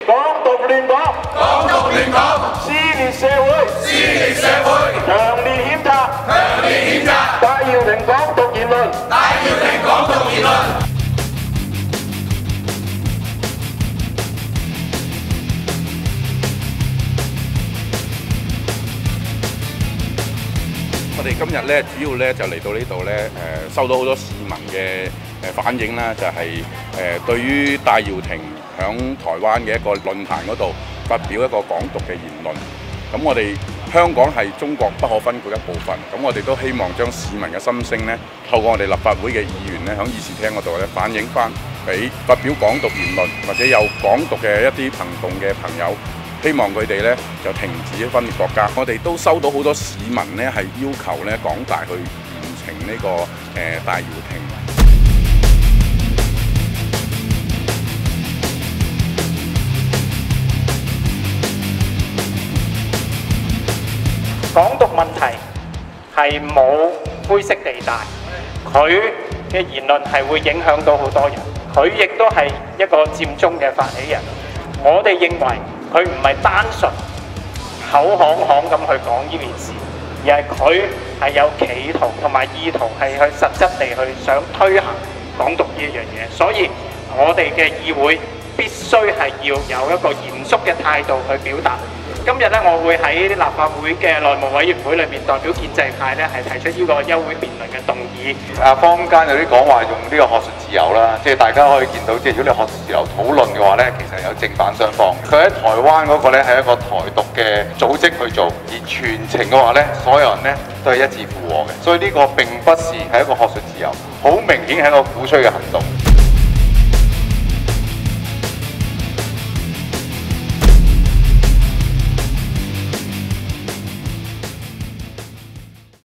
港獨亂港， 港獨亂港， 撕裂社會， 撕裂社會， 強烈譴責， 強烈譴責， 戴耀廷港獨言論， 戴耀廷港獨言論。 我哋今日咧，主要咧就嚟到呢度咧，收到好多市民嘅反映啦，就係對於戴耀廷響台灣嘅一個論壇嗰度發表一個港獨嘅言論。咁我哋香港係中國不可分割一部分，咁我哋都希望將市民嘅心聲咧，透過我哋立法會嘅議員咧，響議事廳嗰度咧反映翻俾發表港獨言論或者有港獨嘅一啲行動嘅朋友。希望佢哋咧就停止分裂國家。我哋都收到好多市民咧係要求咧港大去嚴懲呢個戴耀廷。 港獨問題係冇灰色地帶，佢嘅言論係會影響到好多人，佢亦都係一個佔中嘅發起人。我哋認為佢唔係單純口行咁去講呢件事，而係佢係有企圖同埋意圖係去實質地去想推行港獨呢一樣嘢，所以我哋嘅議會必須係要有一個嚴肅嘅態度去表達。今日咧，我會喺立法會嘅內務委員會裏面代表建制派咧，係提出呢個休會辯論嘅動議。 坊間有啲講話用呢個學術自由啦，即係大家可以見到，即係如果你學術自由討論嘅話咧，其實有正反雙方。佢喺台灣嗰個咧係一個台獨嘅組織去做，而全程嘅話咧，所有人咧都係一致附和嘅，所以呢個並不是係一個學術自由，好明顯係一個鼓吹嘅行動。